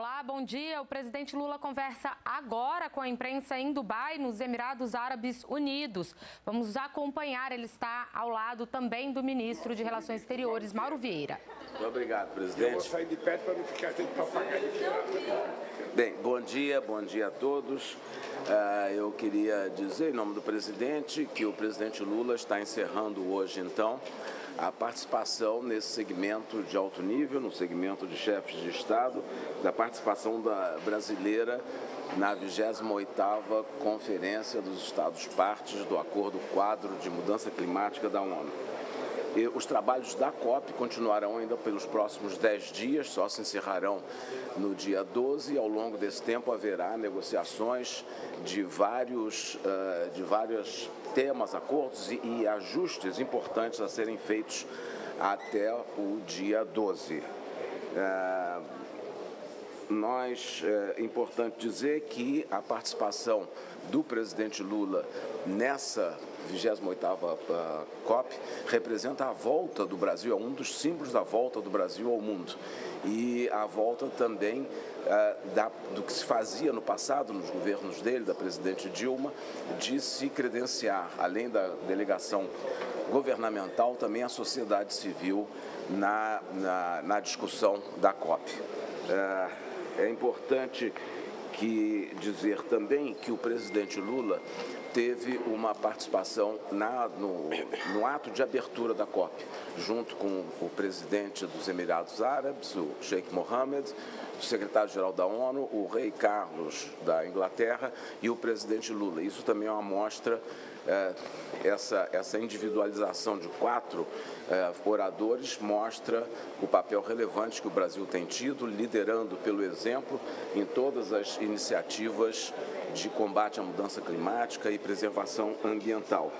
Olá, bom dia. O presidente Lula conversa agora com a imprensa em Dubai, nos Emirados Árabes Unidos. Vamos acompanhar, ele está ao lado também do ministro de Relações Exteriores, Mauro Vieira. Muito obrigado, presidente. Eu vou sair de perto para não ficar sem papagaio. Bem, bom dia a todos. Eu queria dizer, em nome do presidente, que o presidente Lula está encerrando hoje, então, a participação nesse segmento de alto nível, no segmento de chefes de Estado, da participação brasileira na 28ª Conferência dos Estados Partes do Acordo Quadro de Mudança Climática da ONU. E os trabalhos da COP continuarão ainda pelos próximos 10 dias, só se encerrarão no dia 12, e ao longo desse tempo haverá negociações de vários temas, acordos e ajustes importantes a serem feitos até o dia 12. É importante dizer que a participação do presidente Lula nessa 28ª COP representa a volta do Brasil, é um dos símbolos da volta do Brasil ao mundo. E a volta também do que se fazia no passado, nos governos dele, da presidente Dilma, de se credenciar, além da delegação governamental, também a sociedade civil na discussão da COP. É importante dizer também que o presidente Lula teve uma participação no ato de abertura da COP, junto com o presidente dos Emirados Árabes, o Sheikh Mohammed, o secretário-geral da ONU, o rei Carlos da Inglaterra e o presidente Lula. Isso também é uma amostra, essa individualização de 4 oradores mostra o papel relevante que o Brasil tem tido, liderando pelo exemplo em todas as iniciativas de combate à mudança climática e preservação ambiental.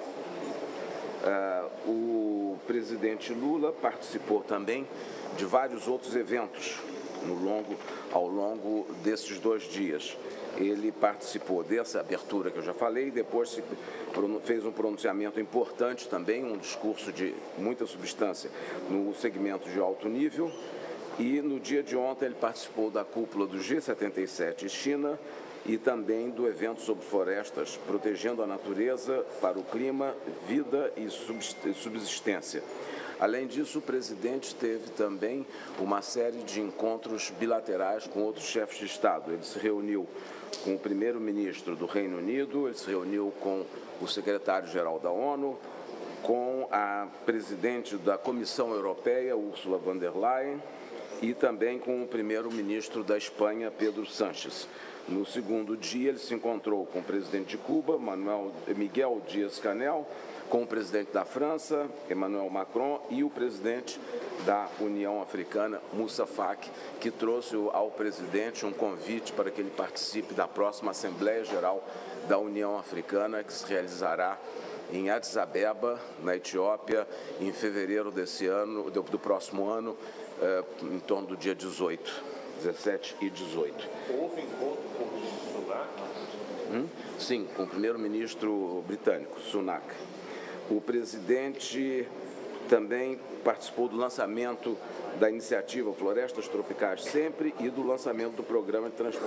O presidente Lula participou também de vários outros eventos ao longo desses 2 dias. Ele participou dessa abertura que eu já falei, depois fez um pronunciamento importante também, um discurso de muita substância no segmento de alto nível, e no dia de ontem ele participou da cúpula do G77 China e também do evento sobre florestas, protegendo a natureza para o clima, vida e subsistência. Além disso, o presidente teve também uma série de encontros bilaterais com outros chefes de Estado. Ele se reuniu com o primeiro-ministro do Reino Unido, ele se reuniu com o secretário-geral da ONU, com a presidente da Comissão Europeia, Ursula von der Leyen, e também com o primeiro-ministro da Espanha, Pedro Sánchez. No segundo dia, ele se encontrou com o presidente de Cuba, Miguel Díaz-Canel, com o presidente da França, Emmanuel Macron, e o presidente da União Africana, Moussa Faki, que trouxe ao presidente um convite para que ele participe da próxima Assembleia Geral da União Africana, que se realizará em Addis Abeba, na Etiópia, em fevereiro do próximo ano, em torno do dia 17 e 18. Houve encontro com o ministro Sunak? Sim, com o primeiro-ministro britânico, Sunak. O presidente também participou do lançamento da iniciativa Florestas Tropicais Sempre e do lançamento do programa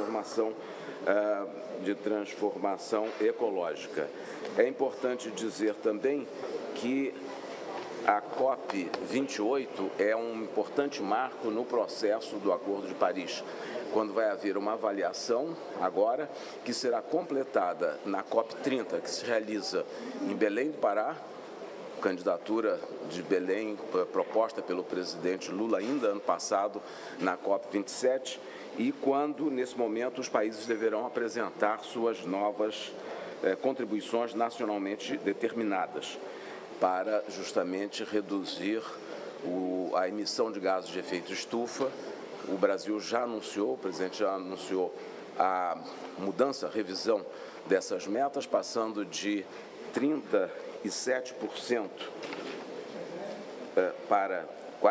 de transformação ecológica. É importante dizer também que a COP28 é um importante marco no processo do Acordo de Paris, quando vai haver uma avaliação agora que será completada na COP30, que se realiza em Belém do Pará, candidatura de Belém proposta pelo presidente Lula ainda ano passado na COP27, e quando, nesse momento, os países deverão apresentar suas novas contribuições nacionalmente determinadas, para justamente reduzir a emissão de gases de efeito estufa. O Brasil já anunciou, o presidente já anunciou a revisão dessas metas, passando de 37% para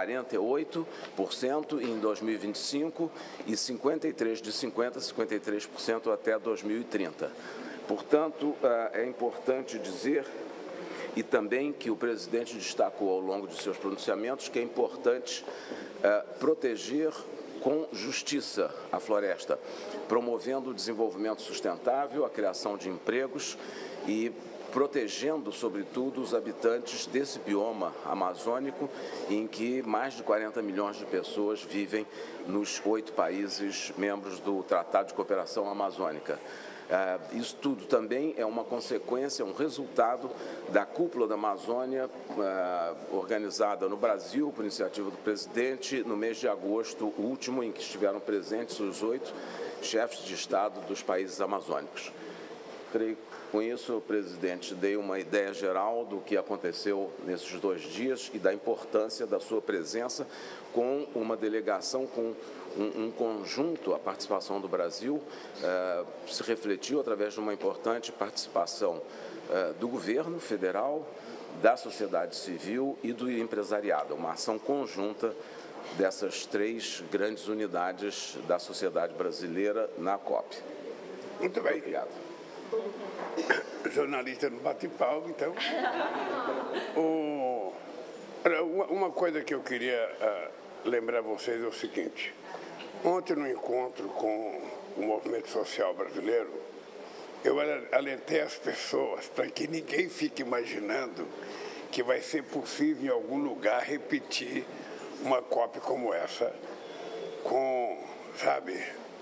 48% em 2025 e de 50% a 53% até 2030. Portanto, é importante dizer, e também que o presidente destacou ao longo de seus pronunciamentos, que é importante proteger com justiça a floresta, promovendo o desenvolvimento sustentável, a criação de empregos e protegendo, sobretudo, os habitantes desse bioma amazônico, em que mais de 40 milhões de pessoas vivem nos 8 países membros do Tratado de Cooperação Amazônica. Isso tudo também é uma consequência, um resultado da Cúpula da Amazônia, organizada no Brasil, por iniciativa do presidente, no mês de agosto último, em que estiveram presentes os 8 chefes de Estado dos países amazônicos. Creio que com isso, presidente, dei uma ideia geral do que aconteceu nesses 2 dias e da importância da sua presença com uma delegação, com um conjunto, a participação do Brasil se refletiu através de uma importante participação do governo federal, da sociedade civil e do empresariado, uma ação conjunta dessas 3 grandes unidades da sociedade brasileira na COP. Muito bem. Obrigado. Jornalista não bate palma, então. Uma coisa que eu queria lembrar a vocês é o seguinte. Ontem, no encontro com o movimento social brasileiro, eu alertei as pessoas para que ninguém fique imaginando que vai ser possível em algum lugar repetir uma COP como essa, com, sabe,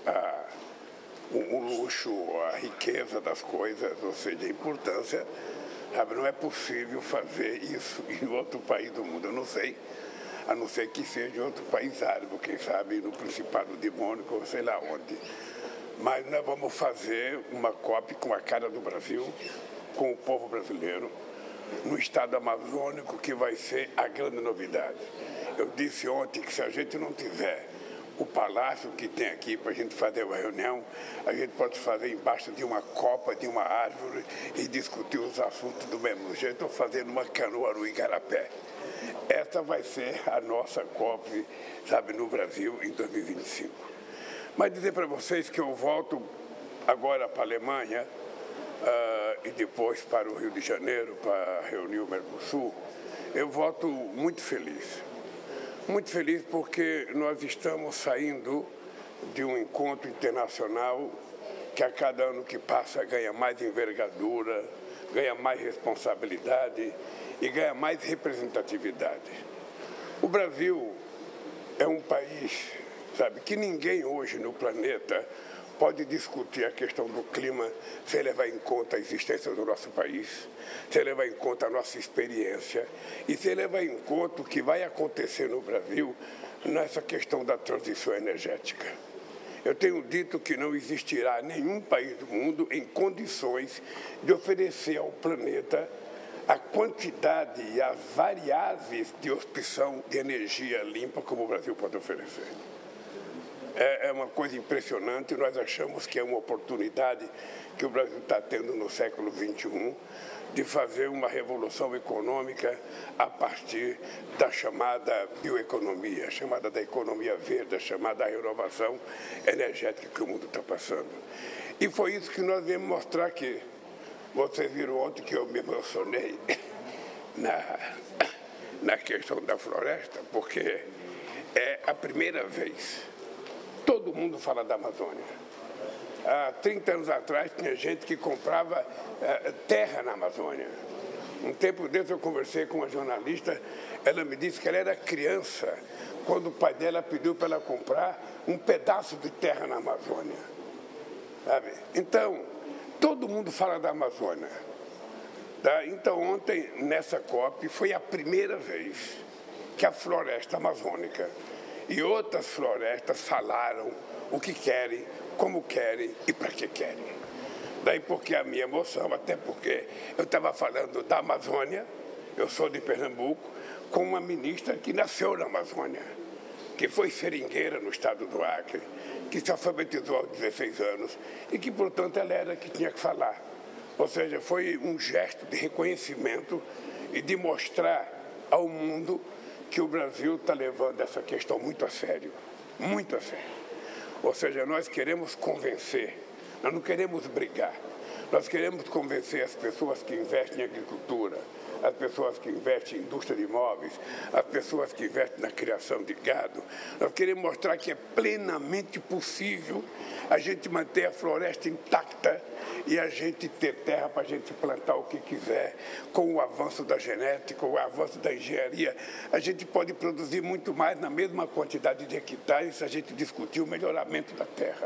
o luxo, a riqueza das coisas, ou seja, a importância, sabe, não é possível fazer isso em outro país do mundo, eu não sei, a não ser que seja em outro país árabe, quem sabe no Principado de Mônaco, ou sei lá onde. Mas nós vamos fazer uma COP com a cara do Brasil, com o povo brasileiro, no estado amazônico, que vai ser a grande novidade. Eu disse ontem que se a gente não tiver o palácio que tem aqui para a gente fazer uma reunião, a gente pode fazer embaixo de uma copa, de uma árvore e discutir os assuntos do mesmo jeito, ou fazer numa canoa no Igarapé. Essa vai ser a nossa COP, sabe, no Brasil em 2025. Mas dizer para vocês que eu volto agora para a Alemanha e depois para o Rio de Janeiro para reunir o Mercosul, eu volto muito feliz. Muito feliz porque nós estamos saindo de um encontro internacional que a cada ano que passa ganha mais envergadura, ganha mais responsabilidade e ganha mais representatividade. O Brasil é um país, sabe, que ninguém hoje no planeta pode discutir a questão do clima sem levar em conta a existência do nosso país, sem levar em conta a nossa experiência e sem levar em conta o que vai acontecer no Brasil nessa questão da transição energética. Eu tenho dito que não existirá nenhum país do mundo em condições de oferecer ao planeta a quantidade e as variáveis de opção de energia limpa como o Brasil pode oferecer. É uma coisa impressionante, nós achamos que é uma oportunidade que o Brasil está tendo no século XXI de fazer uma revolução econômica a partir da chamada bioeconomia, chamada da economia verde, chamada da renovação energética que o mundo está passando. E foi isso que nós viemos mostrar aqui. Vocês viram ontem que eu me emocionei na questão da floresta, porque é a primeira vez. Todo mundo fala da Amazônia. Há 30 anos atrás, tinha gente que comprava terra na Amazônia. Um tempo desse eu conversei com uma jornalista, ela me disse que ela era criança quando o pai dela pediu para ela comprar um pedaço de terra na Amazônia. Sabe? Então, todo mundo fala da Amazônia. Tá? Então, ontem, nessa COP, foi a primeira vez que a floresta amazônica e outras florestas falaram o que querem, como querem e para que querem. Daí porque a minha emoção, até porque eu estava falando da Amazônia, eu sou de Pernambuco, com uma ministra que nasceu na Amazônia, que foi seringueira no estado do Acre, que se alfabetizou aos 16 anos e que, portanto, ela era que tinha que falar. Ou seja, foi um gesto de reconhecimento e de mostrar ao mundo que o Brasil está levando essa questão muito a sério, muito a sério. Ou seja, nós queremos convencer, nós não queremos brigar, nós queremos convencer as pessoas que investem em agricultura, as pessoas que investem em indústria de imóveis, as pessoas que investem na criação de gado. Nós queremos mostrar que é plenamente possível a gente manter a floresta intacta e a gente ter terra para a gente plantar o que quiser. Com o avanço da genética, com o avanço da engenharia, a gente pode produzir muito mais na mesma quantidade de hectares se a gente discutir o melhoramento da terra.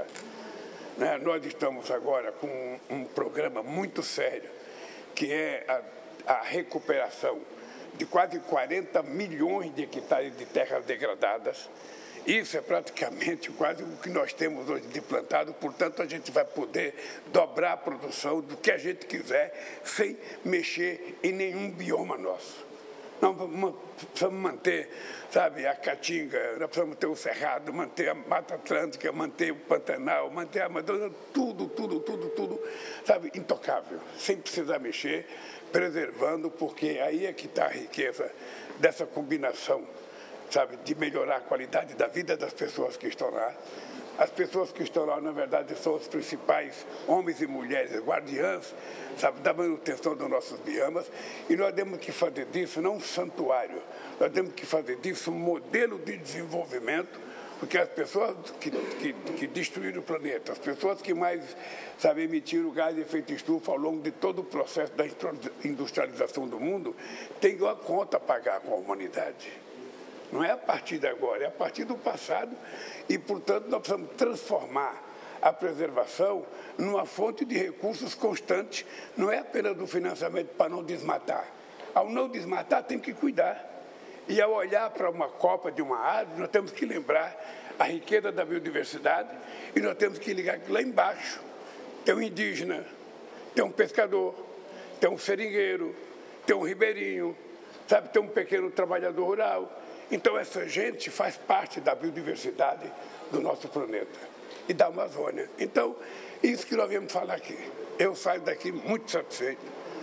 Nós estamos agora com um programa muito sério, que é a recuperação de quase 40 milhões de hectares de terras degradadas. Isso é praticamente quase o que nós temos hoje de plantado, portanto, a gente vai poder dobrar a produção do que a gente quiser, sem mexer em nenhum bioma nosso. Nós precisamos manter, sabe, a Caatinga, nós precisamos ter o Cerrado, manter a Mata Atlântica, manter o Pantanal, manter a Amazônia, tudo, sabe, intocável, sem precisar mexer, preservando, porque aí é que está a riqueza dessa combinação, sabe, de melhorar a qualidade da vida das pessoas que estão lá. As pessoas que estão lá, na verdade, são os principais homens e mulheres guardiãs, sabe, da manutenção dos nossos biomas, e nós temos que fazer disso não um santuário, nós temos que fazer disso um modelo de desenvolvimento, porque as pessoas que destruíram o planeta, as pessoas que mais, sabe, emitiram gás de efeito estufa ao longo de todo o processo da industrialização do mundo, têm uma conta a pagar com a humanidade. Não é a partir de agora, é a partir do passado e, portanto, nós precisamos transformar a preservação numa fonte de recursos constante, não é apenas do financiamento para não desmatar. Ao não desmatar, tem que cuidar. E ao olhar para uma copa de uma árvore, nós temos que lembrar a riqueza da biodiversidade e nós temos que ligar que lá embaixo tem um indígena, tem um pescador, tem um seringueiro, tem um ribeirinho, sabe, tem um pequeno trabalhador rural. Então, essa gente faz parte da biodiversidade do nosso planeta e da Amazônia. Então, isso que nós viemos falar aqui. Eu saio daqui muito satisfeito.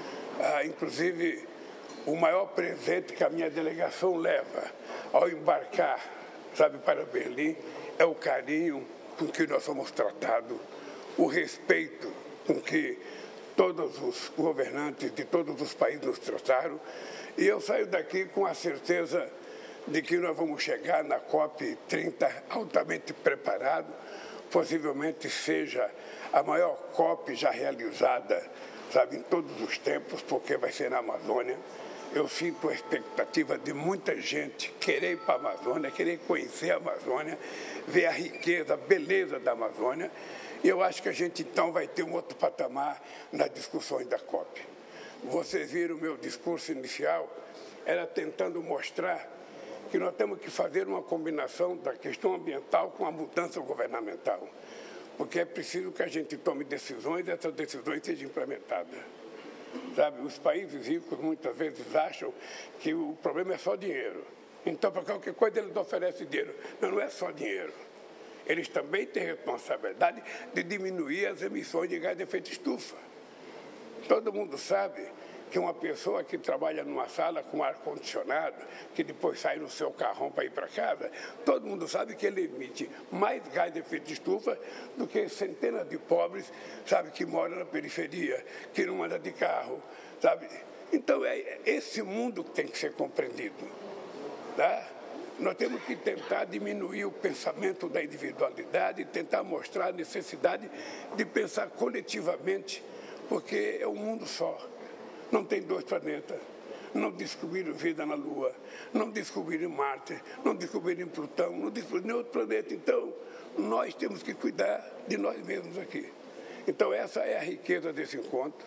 Inclusive, o maior presente que a minha delegação leva ao embarcar, sabe, para Berlim, é o carinho com que nós somos tratados, o respeito com que todos os governantes de todos os países nos trataram. E eu saio daqui com a certeza de que nós vamos chegar na COP30 altamente preparado, possivelmente seja a maior COP já realizada, sabe, em todos os tempos, porque vai ser na Amazônia. Eu sinto a expectativa de muita gente querer ir para a Amazônia, querer conhecer a Amazônia, ver a riqueza, a beleza da Amazônia. E eu acho que a gente, então, vai ter um outro patamar nas discussões da COP. Vocês viram o meu discurso inicial, era tentando mostrar que nós temos que fazer uma combinação da questão ambiental com a mudança governamental, porque é preciso que a gente tome decisões e essas decisões sejam implementadas. Sabe, os países ricos muitas vezes acham que o problema é só dinheiro. Então, para qualquer coisa, eles oferecem dinheiro. Não é só dinheiro. Eles também têm responsabilidade de diminuir as emissões de gás de efeito estufa. Todo mundo sabe que uma pessoa que trabalha numa sala com ar-condicionado, que depois sai no seu carrão para ir para casa, todo mundo sabe que ele emite mais gás de efeito de estufa do que centenas de pobres, sabe, que moram na periferia, que não andam de carro, sabe? Então, é esse mundo que tem que ser compreendido, tá? Nós temos que tentar diminuir o pensamento da individualidade e tentar mostrar a necessidade de pensar coletivamente, porque é um mundo só. Não tem dois planetas, não descobriram vida na Lua, não descobriram Marte, não descobriram Plutão, não descobriram nenhum outro planeta. Então, nós temos que cuidar de nós mesmos aqui. Então, essa é a riqueza desse encontro.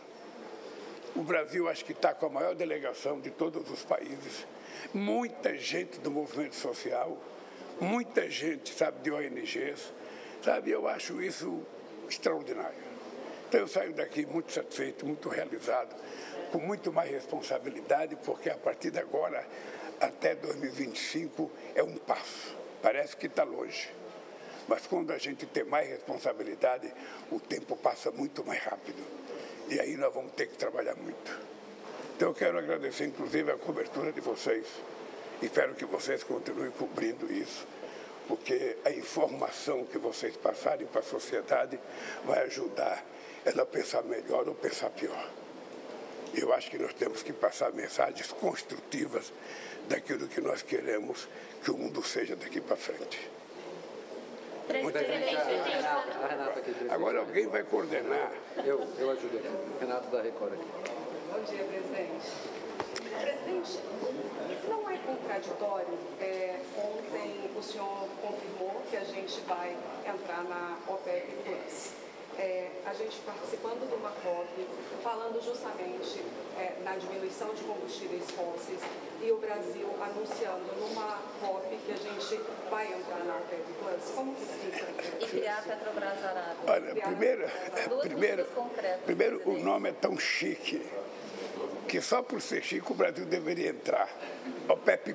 O Brasil, acho que está com a maior delegação de todos os países. Muita gente do movimento social, muita gente, sabe, de ONGs, sabe, eu acho isso extraordinário. Então, eu saio daqui muito satisfeito, muito realizado, com muito mais responsabilidade, porque a partir de agora, até 2025, é um passo. Parece que está longe. Mas quando a gente tem mais responsabilidade, o tempo passa muito mais rápido. E aí nós vamos ter que trabalhar muito. Então, eu quero agradecer, inclusive, a cobertura de vocês. Espero que vocês continuem cobrindo isso, porque a informação que vocês passarem para a sociedade vai ajudar ela a pensar melhor ou pensar pior. Eu acho que nós temos que passar mensagens construtivas daquilo que nós queremos que o mundo seja daqui para frente. Agora alguém vai coordenar. Eu ajudo aqui. Renato da Record aqui. Bom dia, presidente. Presidente, não é contraditório? Ontem o senhor confirmou que a gente vai entrar na OPEP+. A gente participando de uma COP, falando justamente na diminuição de combustíveis fósseis, e o Brasil anunciando numa COP que a gente vai entrar na OPEP+. Como que fica? E criar a Petrobras Arábia. Olha, primeiro o nome é tão chique que só por ser chique o Brasil deveria entrar. OPEP+.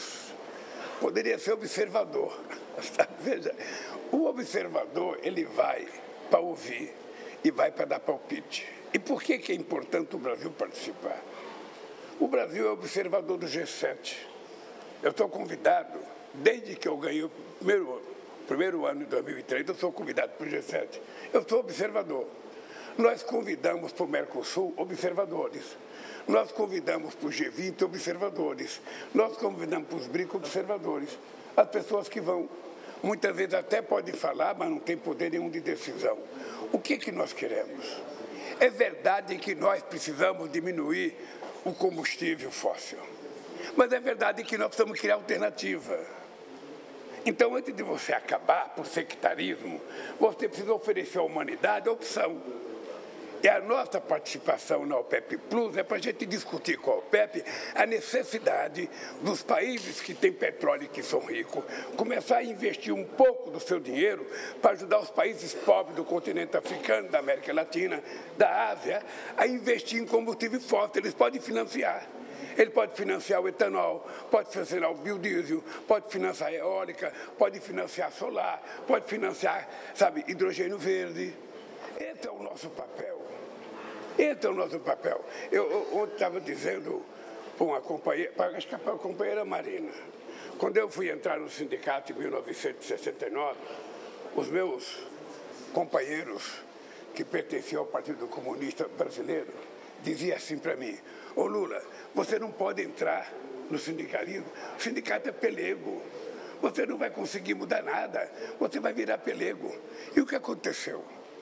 Poderia ser observador. Veja, o observador, ele vai para ouvir e vai para dar palpite. E por que é importante o Brasil participar? O Brasil é observador do G7. Eu estou convidado, desde que eu ganhei o primeiro ano de 2003, eu sou convidado para o G7. Eu sou observador. Nós convidamos para o Mercosul observadores. Nós convidamos para o G20 observadores. Nós convidamos para os BRICS observadores. As pessoas que vão. Muitas vezes até podem falar, mas não tem poder nenhum de decisão. O que nós queremos? É verdade que nós precisamos diminuir o combustível fóssil, mas é verdade que nós precisamos criar alternativa. Então, antes de você acabar por sectarismo, você precisa oferecer à humanidade a opção. E a nossa participação na OPEP Plus é para a gente discutir com a OPEP a necessidade dos países que têm petróleo e que são ricos começar a investir um pouco do seu dinheiro para ajudar os países pobres do continente africano, da América Latina, da Ásia, a investir em combustível fóssil. Eles podem financiar. Ele pode financiar o etanol, pode financiar o biodiesel, pode financiar a eólica, pode financiar solar, pode financiar, hidrogênio verde. Esse é o nosso papel. Esse é o nosso papel. Eu ontem estava dizendo para uma companheira, acho que para a companheira Marina, quando eu fui entrar no sindicato em 1969, os meus companheiros que pertenciam ao Partido Comunista Brasileiro diziam assim para mim: ô Lula, você não pode entrar no sindicalismo, o sindicato é pelego, você não vai conseguir mudar nada, você vai virar pelego. E o que aconteceu?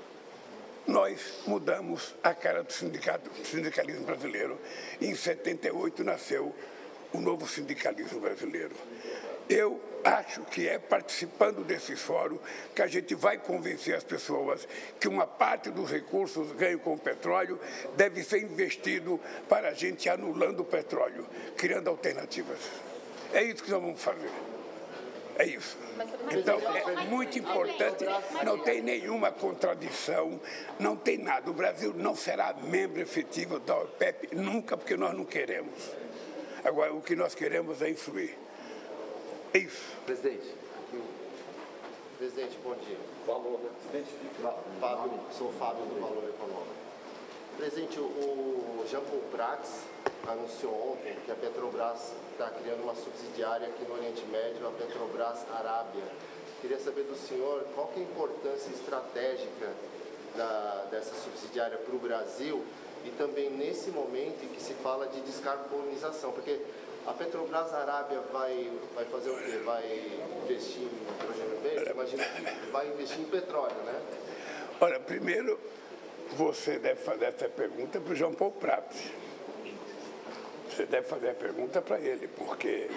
Nós mudamos a cara do sindicalismo brasileiro. Em 78 nasceu o novo sindicalismo brasileiro. Eu acho que é participando desses fóruns que a gente vai convencer as pessoas que uma parte dos recursos ganhos com o petróleo deve ser investido para a gente anulando o petróleo, criando alternativas. É isso que nós vamos fazer. É isso. Então, é muito importante, não tem nenhuma contradição, não tem nada. O Brasil não será membro efetivo da OPEP nunca, porque nós não queremos. Agora, o que nós queremos é influir. É isso. Presidente. Presidente, bom dia. Valor, né? Presidente. Sou Fábio do Valor Econômico. Presidente, o Jean Paul Prats anunciou ontem que a Petrobras está criando uma subsidiária aqui no Oriente Médio, a Petrobras Arábia. Queria saber do senhor qual que é a importância estratégica dessa subsidiária para o Brasil e também nesse momento em que se fala de descarbonização, porque a Petrobras Arábia vai fazer o quê? Vai investir em hidrogênio verde? Imagina que vai investir em petróleo, né? Olha, primeiro, você deve fazer essa pergunta para o Jean Paul Prats. Você deve fazer a pergunta para ele, porque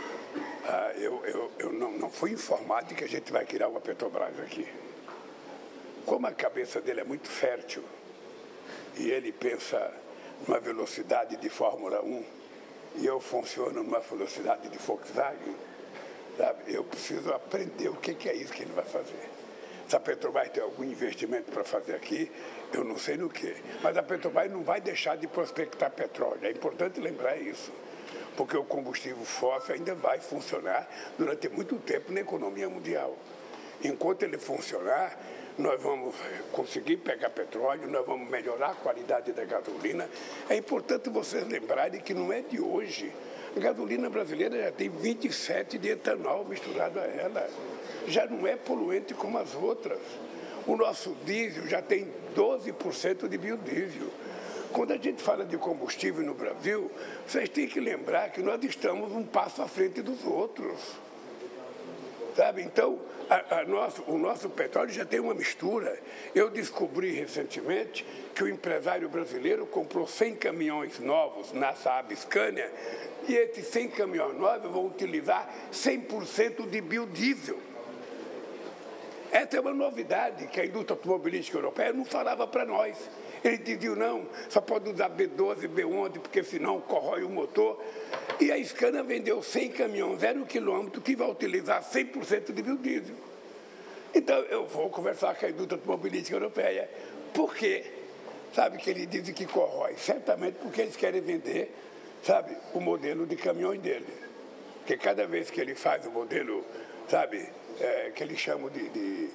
eu não fui informado de que a gente vai criar uma Petrobras aqui. Como a cabeça dele é muito fértil e ele pensa numa velocidade de Fórmula 1 e eu funciono numa velocidade de Volkswagen, sabe? Eu preciso aprender o que é isso que ele vai fazer. Se a Petrobras tem algum investimento para fazer aqui, eu não sei no que. Mas a Petrobras não vai deixar de prospectar petróleo. É importante lembrar isso, porque o combustível fóssil ainda vai funcionar durante muito tempo na economia mundial. Enquanto ele funcionar, nós vamos conseguir pegar petróleo, nós vamos melhorar a qualidade da gasolina. É importante vocês lembrarem que não é de hoje. A gasolina brasileira já tem 27 de etanol misturado a ela. Já não é poluente como as outras. O nosso diesel já tem 12% de biodiesel. quando a gente fala de combustível no Brasil, vocês têm que lembrar que nós estamos um passo à frente dos outros. Sabe? Então, o nosso petróleo já tem uma mistura. Eu descobri recentemente que o empresário brasileiro comprou 100 caminhões novos na Saab Scania e esses 100 caminhões novos vão utilizar 100% de biodiesel. Essa é uma novidade que a indústria automobilística europeia não falava para nós. Eles diziam, não, só pode usar B12, B11, porque senão corrói o motor. E a Scania vendeu 100 caminhões, 0 quilômetro, que vai utilizar 100% de biodiesel. Então, eu vou conversar com a indústria automobilística europeia. Por quê? Sabe que eles dizem que corrói? Certamente porque eles querem vender, sabe, o modelo de caminhões dele. Porque cada vez que ele faz o modelo, sabe, que eles chamam de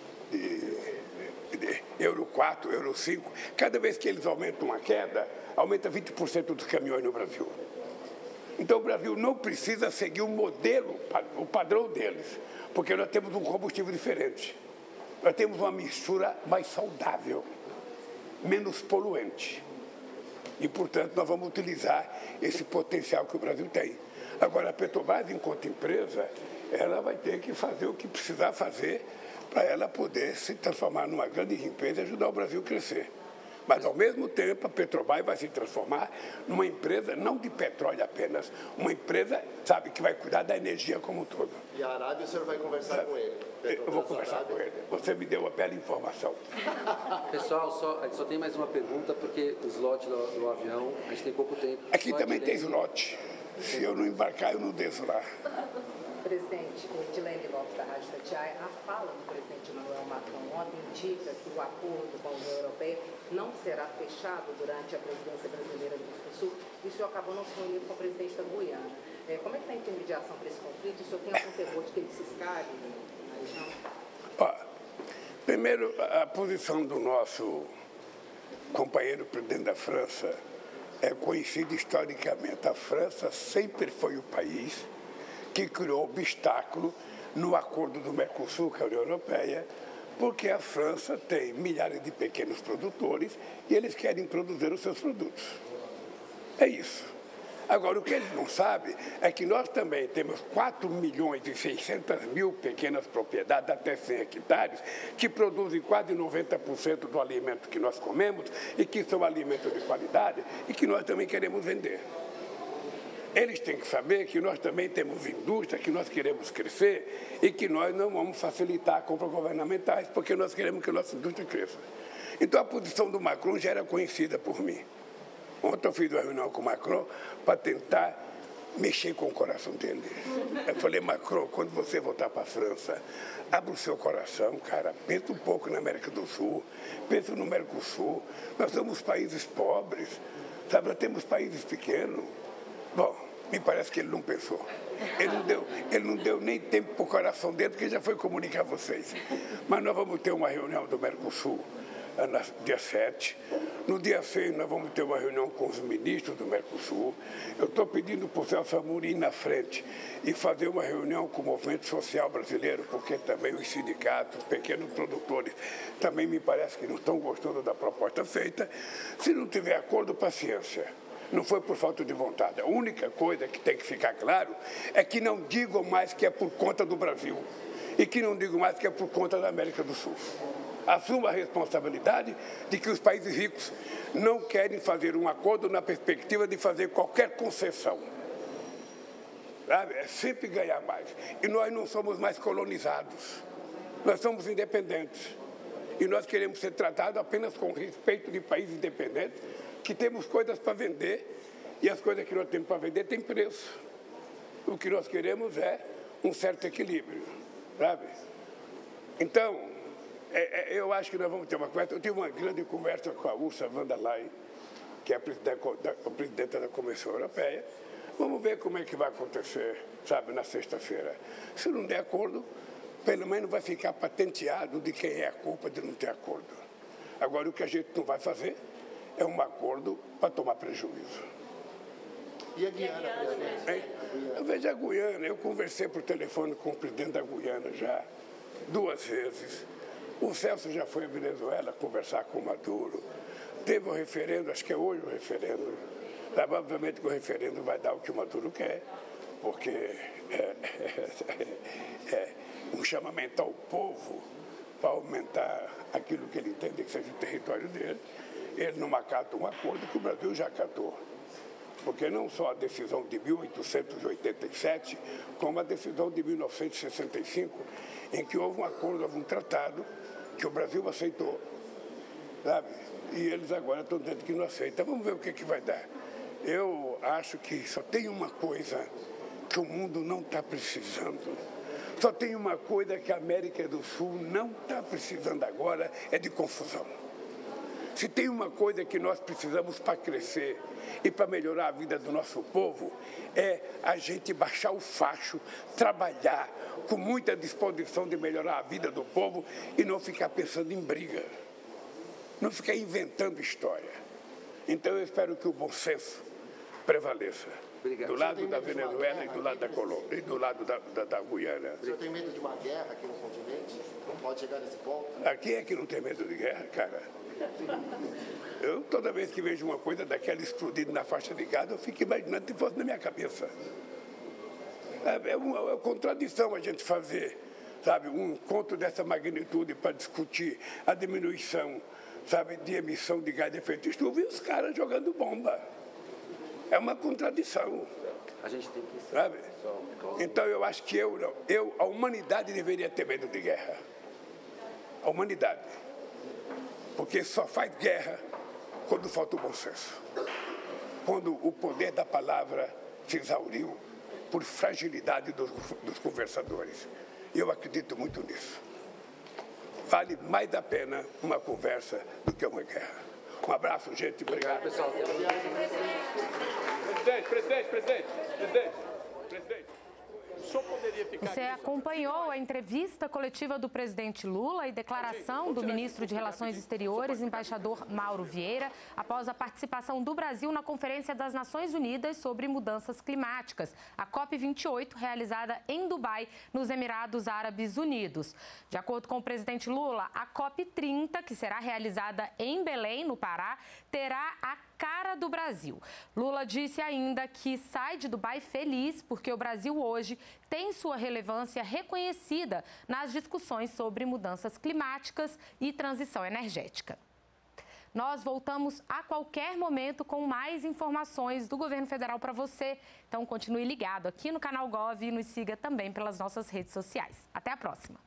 Euro 4, Euro 5, cada vez que eles aumentam uma queda, aumenta 20% dos caminhões no Brasil. Então, o Brasil não precisa seguir o modelo, o padrão deles, porque nós temos um combustível diferente. Nós temos uma mistura mais saudável, menos poluente. E, portanto, nós vamos utilizar esse potencial que o Brasil tem. Agora, a Petrobras, enquanto empresa, ela vai ter que fazer o que precisar fazer para ela poder se transformar numa grande empresa e ajudar o Brasil a crescer. Mas, ao mesmo tempo, a Petrobras vai se transformar numa empresa, não de petróleo apenas, uma empresa, sabe, que vai cuidar da energia como um todo. E a Arábia, o senhor vai conversar com ele? Eu vou conversar com ele. Você me deu uma bela informação. Pessoal, só tem mais uma pergunta, porque o slot do avião, a gente tem pouco tempo. Aqui também tem slot. Se eu não embarcar, eu não desço lá. Presidente, Edilene Lopes, da Rádio Tatiaia, a fala do presidente Emmanuel Macron ontem indica que o acordo com a União Europeia não será fechado durante a presidência brasileira do Mercosul, e o senhor acabou não se reunindo com o presidente da Guiana. Como é que está a intermediação para esse conflito? O senhor tem algum temor de que ele se escale na região? Primeiro, a posição do nosso companheiro presidente da França é conhecida historicamente. A França sempre foi o país que criou obstáculo no acordo do Mercosul com a União Europeia, porque a França tem milhares de pequenos produtores e eles querem produzir os seus produtos. É isso. Agora, o que eles não sabem é que nós também temos 4.600.000 pequenas propriedades, até 100 hectares, que produzem quase 90% do alimento que nós comemos e que são alimentos de qualidade e que nós também queremos vender. Eles têm que saber que nós também temos indústria, que nós queremos crescer e que nós não vamos facilitar compras governamentais, porque nós queremos que a nossa indústria cresça. Então, a posição do Macron já era conhecida por mim. Ontem eu fiz uma reunião com o Macron para tentar mexer com o coração dele. Eu falei, Macron, quando você voltar para a França, abra o seu coração, cara, pensa um pouco na América do Sul, pensa no Mercosul. Nós somos países pobres, sabe? Nós temos países pequenos. Bom, me parece que ele não pensou. Ele não deu nem tempo para o coração dele, porque já foi comunicar a vocês. Mas nós vamos ter uma reunião do Mercosul no dia 7. No dia 6, nós vamos ter uma reunião com os ministros do Mercosul. Eu estou pedindo para o Celso Amorim ir na frente e fazer uma reunião com o movimento social brasileiro, porque também os sindicatos, os pequenos produtores, também me parece que não estão gostando da proposta feita. Se não tiver acordo, paciência. Não foi por falta de vontade. A única coisa que tem que ficar claro é que não digam mais que é por conta do Brasil e que não digam mais que é por conta da América do Sul. Assuma a responsabilidade de que os países ricos não querem fazer um acordo na perspectiva de fazer qualquer concessão. Sabe? É sempre ganhar mais. E nós não somos mais colonizados. Nós somos independentes. E nós queremos ser tratados apenas com respeito de países independentes, que temos coisas para vender, e as coisas que nós temos para vender têm preço. O que nós queremos é um certo equilíbrio, sabe? Então, eu acho que nós vamos ter uma conversa. Eu tive uma grande conversa com a Ursula von der Leyen, que é a presidenta da Comissão Europeia. Vamos ver como é que vai acontecer, sabe, na sexta-feira. Se não der acordo, pelo menos vai ficar patenteado de quem é a culpa de não ter acordo. Agora, o que a gente não vai fazer é um acordo para tomar prejuízo. E a Guiana, presidente? Eu vejo a Guiana, eu conversei por telefone com o presidente da Guiana já 2 vezes. O Celso já foi à Venezuela conversar com o Maduro. teve o referendo, acho que é hoje o referendo. Obviamente que o referendo vai dar o que o Maduro quer, porque é um chamamento ao povo para aumentar aquilo que ele entende que seja o território dele. Ele não acata um acordo que o Brasil já acatou. Porque não só a decisão de 1887, como a decisão de 1965, em que houve um acordo, houve um tratado que o Brasil aceitou, sabe? E eles agora estão dizendo que não aceitam. Vamos ver o que vai dar. Eu acho que só tem uma coisa que o mundo não está precisando. Só tem uma coisa que a América do Sul não está precisando agora, é de confusão. Se tem uma coisa que nós precisamos para crescer e para melhorar a vida do nosso povo, é a gente baixar o facho, trabalhar com muita disposição de melhorar a vida do povo e não ficar pensando em briga, não ficar inventando história. Então eu espero que o bom senso prevaleça. Obrigado. Do lado da Venezuela e do lado da Colômbia, e do lado da Guiana. O senhor tem medo de uma guerra aqui no continente? Não pode chegar nesse ponto? Aqui é que não tem medo de guerra, cara. Eu, toda vez que vejo uma coisa daquela explodindo na faixa de Gaza, eu fico imaginando se fosse na minha cabeça. É uma contradição a gente fazer, sabe, um encontro dessa magnitude para discutir a diminuição, sabe, de emissão de gás de efeito de estufa e os caras jogando bomba. É uma contradição. A gente tem que... Sabe? Então eu acho que a humanidade deveria ter medo de guerra. A humanidade. Porque só faz guerra quando falta o bom senso. Quando o poder da palavra se exauriu por fragilidade dos conversadores. E eu acredito muito nisso. Vale mais a pena uma conversa do que uma guerra. Um abraço, gente. Obrigado. Pessoal, Presidente. Você acompanhou a entrevista coletiva do presidente Lula e declaração do ministro de Relações Exteriores, embaixador Mauro Vieira, após a participação do Brasil na Conferência das Nações Unidas sobre Mudanças Climáticas, a COP28, realizada em Dubai, nos Emirados Árabes Unidos. De acordo com o presidente Lula, a COP30, que será realizada em Belém, no Pará, terá a cara do Brasil. Lula disse ainda que sai de Dubai feliz porque o Brasil hoje tem sua relevância reconhecida nas discussões sobre mudanças climáticas e transição energética. Nós voltamos a qualquer momento com mais informações do governo federal para você. Então continue ligado aqui no canal Gov e nos siga também pelas nossas redes sociais. Até a próxima!